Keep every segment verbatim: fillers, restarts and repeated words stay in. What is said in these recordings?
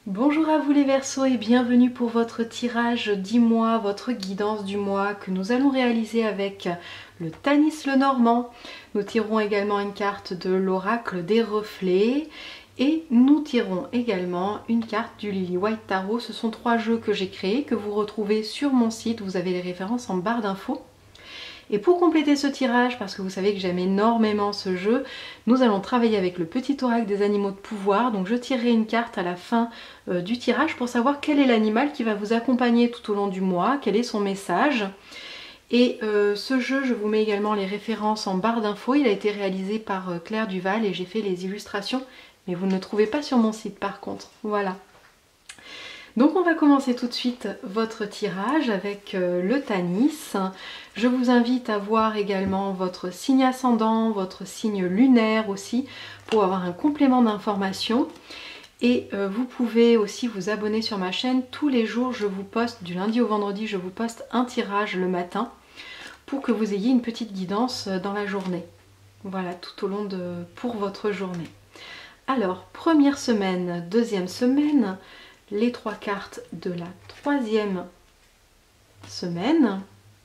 Bonjour à vous les Verseaux et bienvenue pour votre tirage dix mois, votre guidance du mois que nous allons réaliser avec le Tanis Lenormand. Nous tirerons également une carte de l'oracle des reflets et nous tirerons également une carte du Lily White Tarot. Ce sont trois jeux que j'ai créés, que vous retrouvez sur mon site, vous avez les références en barre d'infos. Et pour compléter ce tirage, parce que vous savez que j'aime énormément ce jeu, nous allons travailler avec le petit oracle des animaux de pouvoir. Donc je tirerai une carte à la fin euh, du tirage pour savoir quel est l'animal qui va vous accompagner tout au long du mois, quel est son message. Et euh, ce jeu, je vous mets également les références en barre d'infos. Il a été réalisé par euh, Claire Duval et j'ai fait les illustrations, mais vous ne le trouvez pas sur mon site par contre. Voilà. Donc on va commencer tout de suite votre tirage avec euh, le Tanis. Je vous invite à voir également votre signe ascendant, votre signe lunaire aussi, pour avoir un complément d'information. Et euh, vous pouvez aussi vous abonner sur ma chaîne. Tous les jours, je vous poste, du lundi au vendredi, je vous poste un tirage le matin pour que vous ayez une petite guidance dans la journée. Voilà, tout au long de pour votre journée. Alors, première semaine, deuxième semaine, les trois cartes de la troisième semaine.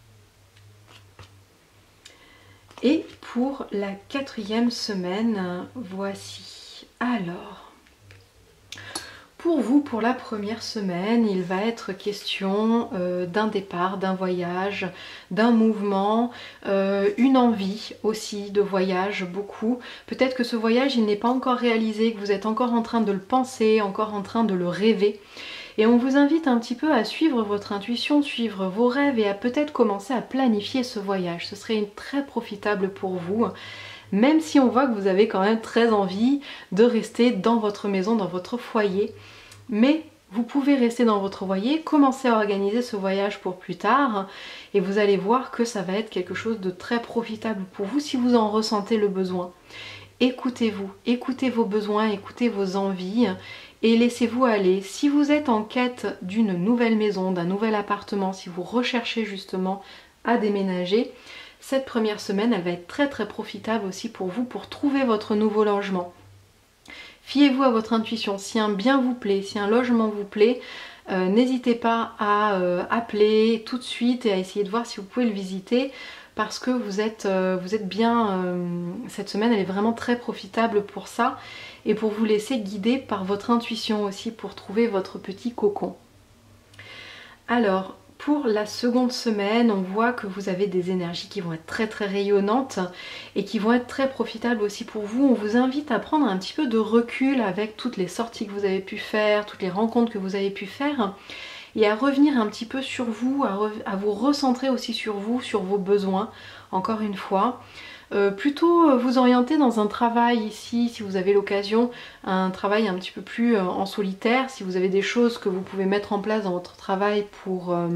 Et pour la quatrième semaine, voici. Alors, pour vous, pour la première semaine, il va être question euh, d'un départ, d'un voyage, d'un mouvement, euh, une envie aussi de voyage, beaucoup. Peut-être que ce voyage, il n'est pas encore réalisé, que vous êtes encore en train de le penser, encore en train de le rêver. Et on vous invite un petit peu à suivre votre intuition, suivre vos rêves et à peut-être commencer à planifier ce voyage. Ce serait une très profitable pour vous, même si on voit que vous avez quand même très envie de rester dans votre maison, dans votre foyer. Mais vous pouvez rester dans votre foyer, commencer à organiser ce voyage pour plus tard et vous allez voir que ça va être quelque chose de très profitable pour vous si vous en ressentez le besoin. Écoutez-vous, écoutez vos besoins, écoutez vos envies et laissez-vous aller. Si vous êtes en quête d'une nouvelle maison, d'un nouvel appartement, si vous recherchez justement à déménager, cette première semaine, elle va être très très profitable aussi pour vous pour trouver votre nouveau logement. Fiez-vous à votre intuition. Si un bien vous plaît, si un logement vous plaît, euh, n'hésitez pas à euh, appeler tout de suite et à essayer de voir si vous pouvez le visiter parce que vous êtes, euh, vous êtes bien, euh, cette semaine elle est vraiment très profitable pour ça et pour vous laisser guider par votre intuition aussi pour trouver votre petit cocon. Alors, pour la seconde semaine, on voit que vous avez des énergies qui vont être très très rayonnantes et qui vont être très profitables aussi pour vous. On vous invite à prendre un petit peu de recul avec toutes les sorties que vous avez pu faire, toutes les rencontres que vous avez pu faire et à revenir un petit peu sur vous, à, re à vous recentrer aussi sur vous, sur vos besoins, encore une fois. Euh, plutôt vous orienter dans un travail ici, si vous avez l'occasion, un travail un petit peu plus euh, en solitaire, si vous avez des choses que vous pouvez mettre en place dans votre travail pour, euh,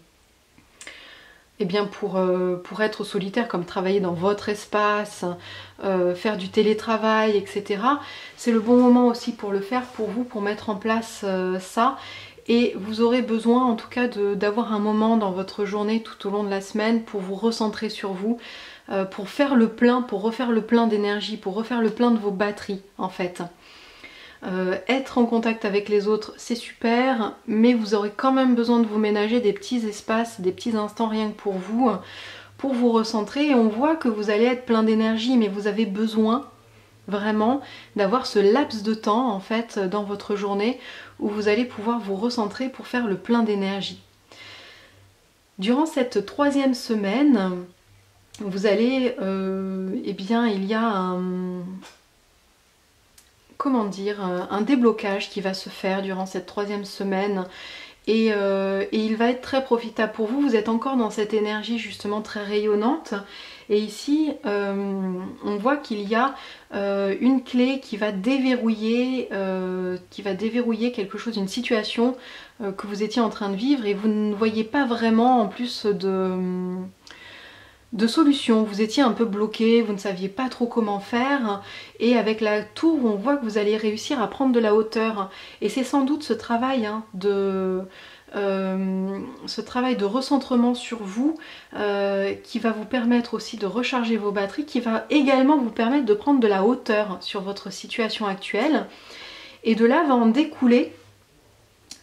eh bien pour, euh, pour être solitaire, comme travailler dans votre espace, euh, faire du télétravail, et cetera. C'est le bon moment aussi pour le faire, pour vous, pour mettre en place euh, ça. Et vous aurez besoin en tout cas d'avoir un moment dans votre journée tout au long de la semaine pour vous recentrer sur vous, euh, pour faire le plein, pour refaire le plein d'énergie, pour refaire le plein de vos batteries en fait. Euh, être en contact avec les autres c'est super, mais vous aurez quand même besoin de vous ménager des petits espaces, des petits instants rien que pour vous, pour vous recentrer. Et on voit que vous allez être plein d'énergie, mais vous avez besoin vraiment d'avoir ce laps de temps en fait dans votre journée où vous allez pouvoir vous recentrer pour faire le plein d'énergie. Durant cette troisième semaine, vous allez, euh, eh bien il y a un, comment dire, un déblocage qui va se faire durant cette troisième semaine. Et, euh, et il va être très profitable pour vous. Vous êtes encore dans cette énergie justement très rayonnante. Et ici, euh, on voit qu'il y a euh, une clé qui va déverrouiller, euh, qui va déverrouiller quelque chose, une situation euh, que vous étiez en train de vivre et vous ne voyez pas vraiment en plus de, de solution. Vous étiez un peu bloqué, vous ne saviez pas trop comment faire. Et avec la tour, on voit que vous allez réussir à prendre de la hauteur. Et c'est sans doute ce travail hein, de... Euh, ce travail de recentrement sur vous euh, qui va vous permettre aussi de recharger vos batteries, qui va également vous permettre de prendre de la hauteur sur votre situation actuelle. Et de là va en découler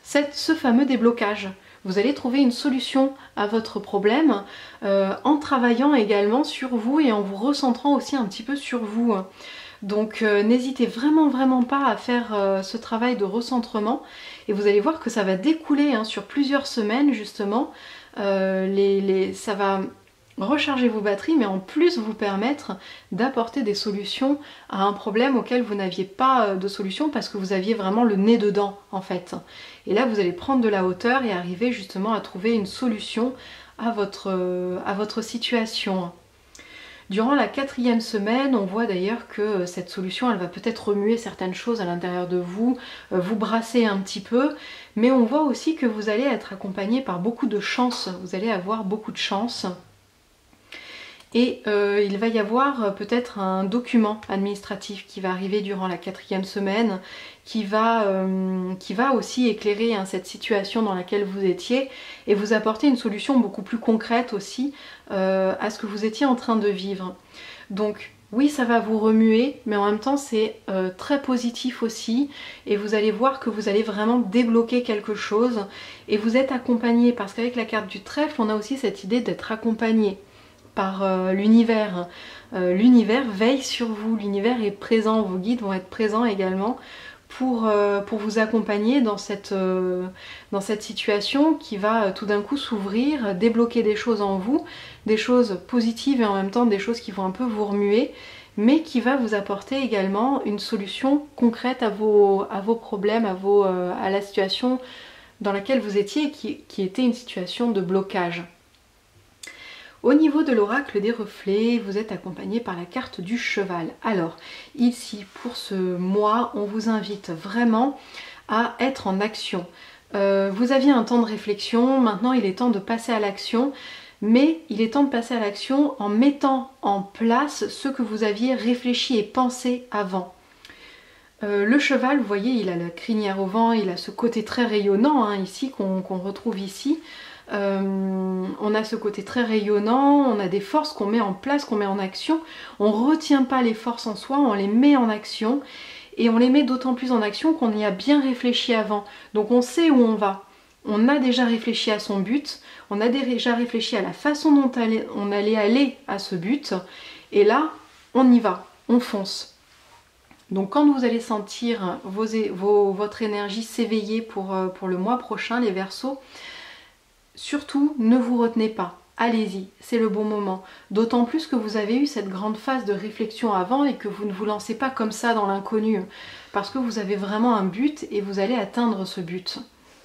cette, ce fameux déblocage. Vous allez trouver une solution à votre problème euh, en travaillant également sur vous et en vous recentrant aussi un petit peu sur vous. Donc euh, n'hésitez vraiment vraiment pas à faire euh, ce travail de recentrement et vous allez voir que ça va découler hein, sur plusieurs semaines justement. Euh, les, les, ça va recharger vos batteries mais en plus vous permettre d'apporter des solutions à un problème auquel vous n'aviez pas de solution parce que vous aviez vraiment le nez dedans en fait. Et là vous allez prendre de la hauteur et arriver justement à trouver une solution à votre, à votre situation. Durant la quatrième semaine, on voit d'ailleurs que cette solution, elle va peut-être remuer certaines choses à l'intérieur de vous, vous brasser un petit peu, mais on voit aussi que vous allez être accompagné par beaucoup de chance, vous allez avoir beaucoup de chance. Et euh, il va y avoir peut-être un document administratif qui va arriver durant la quatrième semaine, qui va, euh, qui va aussi éclairer hein, cette situation dans laquelle vous étiez et vous apporter une solution beaucoup plus concrète aussi euh, à ce que vous étiez en train de vivre. Donc oui, ça va vous remuer, mais en même temps c'est euh, très positif aussi et vous allez voir que vous allez vraiment débloquer quelque chose et vous êtes accompagné parce qu'avec la carte du trèfle, on a aussi cette idée d'être accompagné par euh, l'univers. Euh, l'univers veille sur vous, l'univers est présent, vos guides vont être présents également pour, euh, pour vous accompagner dans cette, euh, dans cette situation qui va euh, tout d'un coup s'ouvrir, débloquer des choses en vous, des choses positives et en même temps des choses qui vont un peu vous remuer, mais qui va vous apporter également une solution concrète à vos, à vos problèmes, à, vos, euh, à la situation dans laquelle vous étiez, qui, qui était une situation de blocage. Au niveau de l'oracle des reflets, vous êtes accompagné par la carte du cheval. Alors, ici, pour ce mois, on vous invite vraiment à être en action. Euh, vous aviez un temps de réflexion, maintenant il est temps de passer à l'action, mais il est temps de passer à l'action en mettant en place ce que vous aviez réfléchi et pensé avant. Euh, le cheval, vous voyez, il a la crinière au vent, il a ce côté très rayonnant hein, ici, qu'on qu'on retrouve ici. Euh, on a ce côté très rayonnant, on a des forces qu'on met en place, qu'on met en action. On ne retient pas les forces en soi, on les met en action. Et on les met d'autant plus en action qu'on y a bien réfléchi avant. Donc on sait où on va. On a déjà réfléchi à son but, on a déjà réfléchi à la façon dont on allait aller à ce but. Et là, on y va, on fonce. Donc quand vous allez sentir vos, vos, votre énergie s'éveiller pour, pour le mois prochain, les Verseaux, surtout, ne vous retenez pas, allez-y, c'est le bon moment. D'autant plus que vous avez eu cette grande phase de réflexion avant et que vous ne vous lancez pas comme ça dans l'inconnu. Parce que vous avez vraiment un but et vous allez atteindre ce but.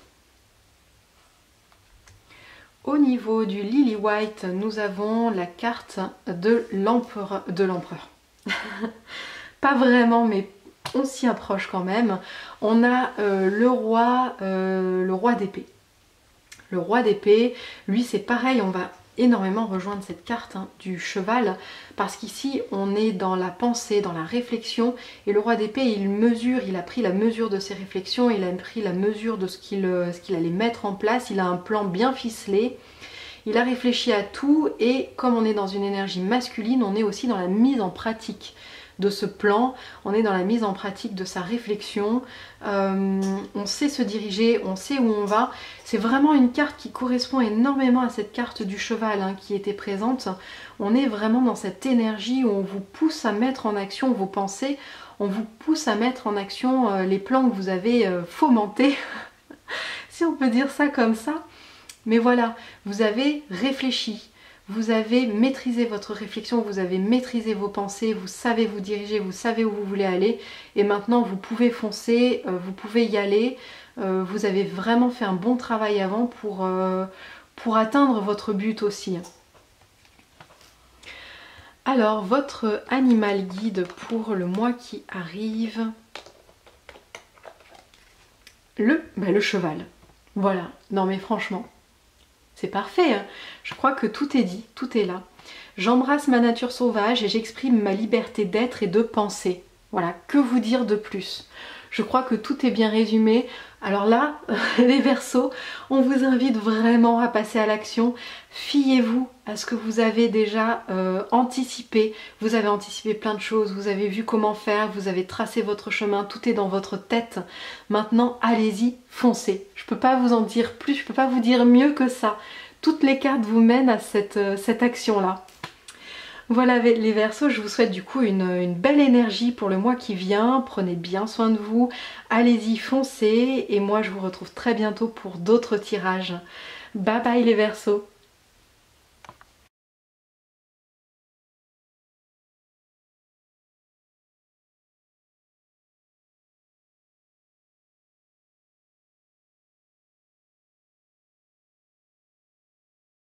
Au niveau du Lily White, nous avons la carte de l'empereur. De l'empereur. Pas vraiment, mais on s'y approche quand même. On a euh, le roi, euh, le roi d'épée. Le roi d'épée, lui c'est pareil, on va énormément rejoindre cette carte hein, du cheval parce qu'ici on est dans la pensée, dans la réflexion et le roi d'épée il mesure, il a pris la mesure de ses réflexions, il a pris la mesure de ce qu'il ce qu'il allait mettre en place, il a un plan bien ficelé, il a réfléchi à tout et comme on est dans une énergie masculine, on est aussi dans la mise en pratique de ce plan, on est dans la mise en pratique de sa réflexion, euh, on sait se diriger, on sait où on va. C'est vraiment une carte qui correspond énormément à cette carte du cheval hein, qui était présente. On est vraiment dans cette énergie où on vous pousse à mettre en action vos pensées, on vous pousse à mettre en action euh, les plans que vous avez euh, fomentés, si on peut dire ça comme ça. Mais voilà, vous avez réfléchi. Vous avez maîtrisé votre réflexion, vous avez maîtrisé vos pensées, vous savez vous diriger, vous savez où vous voulez aller et maintenant vous pouvez foncer, euh, vous pouvez y aller. Euh, vous avez vraiment fait un bon travail avant pour, euh, pour atteindre votre but aussi. Alors, votre animal guide pour le mois qui arrive, le, bah, le cheval. Voilà, non mais franchement. C'est parfait, hein. Je crois que tout est dit, tout est là. J'embrasse ma nature sauvage et j'exprime ma liberté d'être et de penser. Voilà, que vous dire de plus? Je crois que tout est bien résumé. Alors là, les Verseaux, on vous invite vraiment à passer à l'action. Fiez-vous à ce que vous avez déjà euh, anticipé. Vous avez anticipé plein de choses, vous avez vu comment faire, vous avez tracé votre chemin, tout est dans votre tête. Maintenant, allez-y, foncez. Je ne peux pas vous en dire plus, je ne peux pas vous dire mieux que ça. Toutes les cartes vous mènent à cette, euh, cette action-là. Voilà les Verseaux, je vous souhaite du coup une, une belle énergie pour le mois qui vient. Prenez bien soin de vous, allez-y, foncez. Et moi je vous retrouve très bientôt pour d'autres tirages. Bye bye les Verseaux.